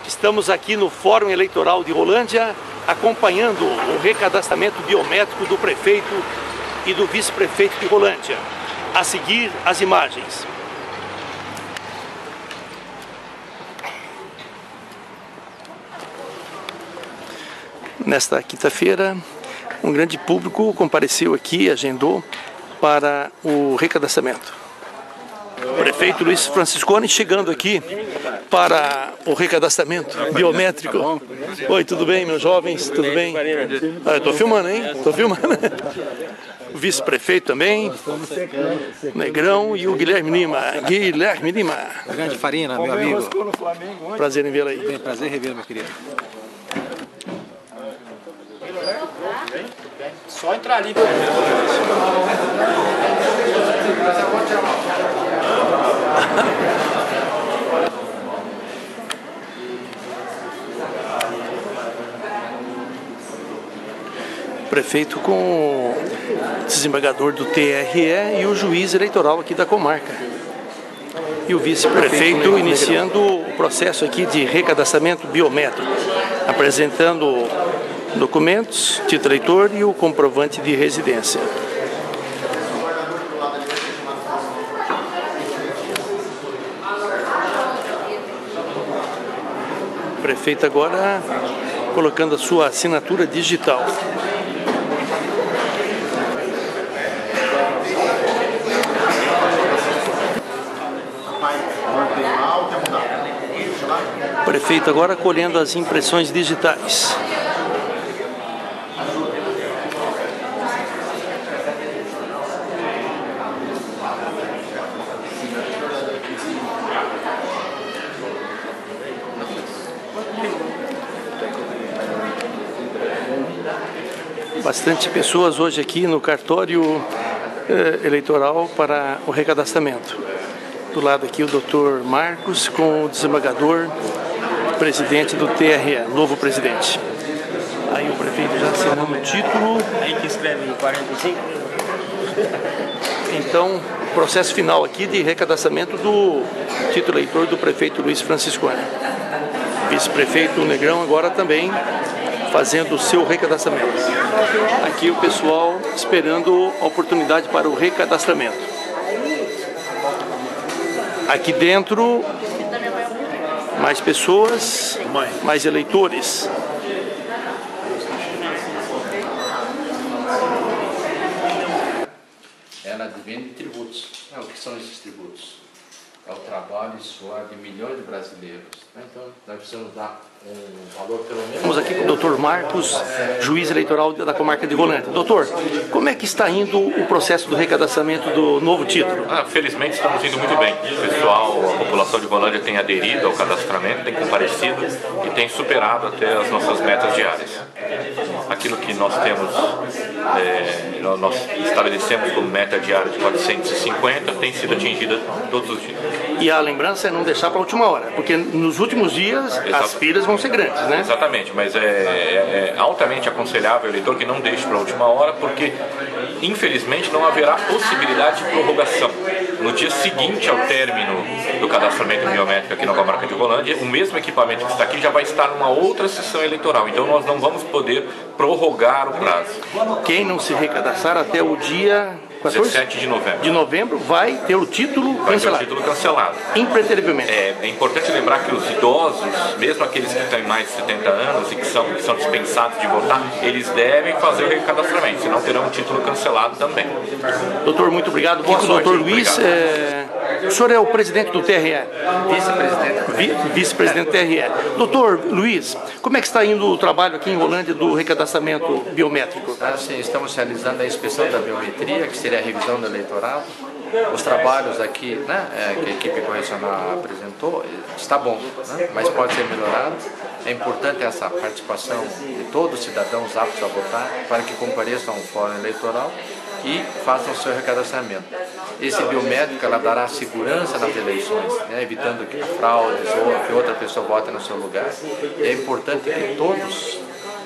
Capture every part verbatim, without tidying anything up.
Estamos aqui no Fórum Eleitoral de Rolândia, acompanhando o recadastramento biométrico do prefeito e do vice-prefeito de Rolândia. A seguir, as imagens. Nesta quinta-feira, um grande público compareceu aqui, agendou para o recadastramento. O prefeito Luiz Franciscone chegando aqui para o recadastramento biométrico. Oi, tudo bem, meus jovens? Tudo bem? Ah, eu estou filmando, hein? Estou filmando. O vice-prefeito também, Negrão, e o Guilherme Lima. Guilherme Lima. Grande Farina, meu amigo. Prazer em vê-lo aí. Bem, prazer revê-lo, meu querido. Só entrar ali. Prefeito com o desembargador do T R E e o juiz eleitoral aqui da comarca. E o vice-prefeito iniciando o processo aqui de recadastramento biométrico, apresentando documentos, título eleitor e o comprovante de residência. O prefeito agora colocando a sua assinatura digital. O prefeito agora colhendo as impressões digitais. Bastante pessoas hoje aqui no cartório eh, eleitoral para o recadastramento. Do lado aqui o doutor Marcos com o desembargador, presidente do T R E, novo presidente. Aí o prefeito já assinando o título. Aí que escreve quarenta e cinco. Então, processo final aqui de recadastramento do título eleitor do prefeito Luiz Franciscone. Vice-prefeito Negrão agora também fazendo o seu recadastramento. Aqui o pessoal esperando a oportunidade para o recadastramento. Aqui dentro, mais pessoas, mais eleitores. Ela advém de tributos. É, o que são esses tributos? É o trabalho e suor de milhões de brasileiros. Então, nós precisamos dar um valor pelo menos... Estamos aqui com o doutor Marcos, juiz eleitoral da comarca de Rolândia. Doutor, como é que está indo o processo do recadastramento do novo título? Ah, felizmente estamos indo muito bem. O pessoal, a população de Rolândia tem aderido ao cadastramento, tem comparecido e tem superado até as nossas metas diárias. Aquilo que nós temos, é, nós estabelecemos como meta diária de quatrocentos e cinquenta, tem sido atingida todos os dias. E a lembrança é não deixar para a última hora, porque nos últimos dias Exato. As filas vão ser grandes, né? Exatamente, mas é, é, é altamente aconselhável o eleitor que não deixe para a última hora, porque infelizmente não haverá possibilidade de prorrogação. No dia seguinte ao término do cadastramento biométrico aqui na comarca de Rolândia, o mesmo equipamento que está aqui já vai estar numa outra sessão eleitoral, então nós não vamos poder prorrogar o prazo. Quem não se recadastrar até o dia dezessete de novembro. De novembro vai ter o título vai cancelado. Ter o título cancelado. Impreterivelmente. É, é importante lembrar que os idosos, mesmo aqueles que têm mais de setenta anos e que são, que são dispensados de votar, eles devem fazer o recadastramento, senão terão o título cancelado também. Doutor, muito obrigado. Boa sorte. Doutor Luiz, é... o senhor é o presidente do T R E? Vice-presidente. Vi, Vice-presidente do T R E. Doutor Luiz, como é que está indo o trabalho aqui em Rolândia do recadastramento biométrico? Ah, sim, estamos realizando a inspeção da biometria, que seria a revisão do eleitorado. Os trabalhos aqui, né, é, que a equipe correcional apresentou, está bom, né, mas pode ser melhorado. É importante essa participação de todos os cidadãos aptos a votar para que compareçam ao fórum eleitoral e façam o seu recadastramento. Esse biométrico ela dará segurança nas eleições, né, evitando que fraudes ou que outra pessoa vote no seu lugar. É importante que todos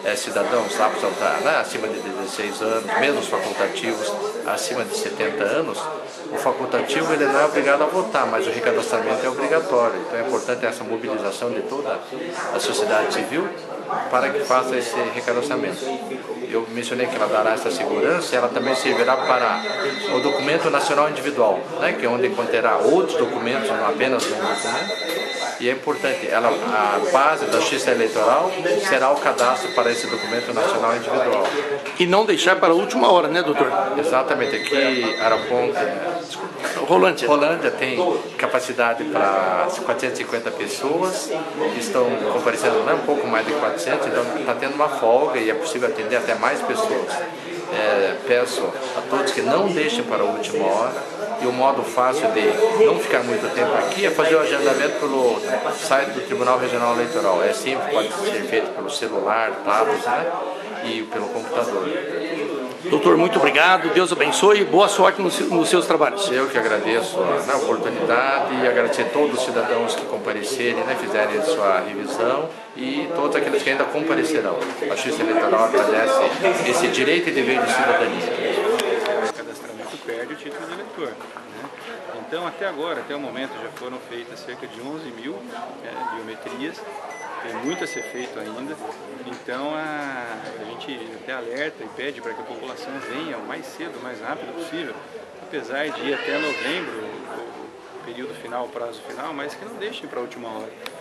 é, cidadãos aptos a votar, né, acima de dezesseis anos, mesmo os facultativos acima de setenta anos, o facultativo ele não é obrigado a votar, mas o recadastramento é obrigatório. Então é importante essa mobilização de toda a sociedade civil para que faça esse recadastramento. Eu mencionei que ela dará essa segurança, ela também servirá para o documento nacional individual, né, que é onde conterá outros documentos, não apenas um documento. E é importante, ela, a base da justiça eleitoral será o cadastro para esse documento nacional individual. E não deixar para a última hora, né, doutor? Exatamente, aqui Arapong, Rolândia. Rolândia tem capacidade para quatrocentas e cinquenta pessoas, estão comparecendo, né, um pouco mais de quatrocentos, então está tendo uma folga e é possível atender até mais pessoas. É, peço a todos que não deixem para a última hora. E o modo fácil de não ficar muito tempo aqui é fazer o agendamento pelo site do Tribunal Regional Eleitoral. É simples, pode ser feito pelo celular, tablet, né, e pelo computador. Doutor, muito obrigado, Deus abençoe e boa sorte nos, nos seus trabalhos. Eu que agradeço a oportunidade e agradecer a todos os cidadãos que comparecerem, né, fizerem a sua revisão e todos aqueles que ainda comparecerão. A Justiça Eleitoral agradece esse direito e dever de cidadania. Perde o título de eleitor, né? Então, até agora, até o momento, já foram feitas cerca de onze mil é, biometrias, tem muito a ser feito ainda, então a, a gente até alerta e pede para que a população venha o mais cedo, o mais rápido possível, apesar de ir até novembro, o período final, o prazo final, mas que não deixem para a última hora.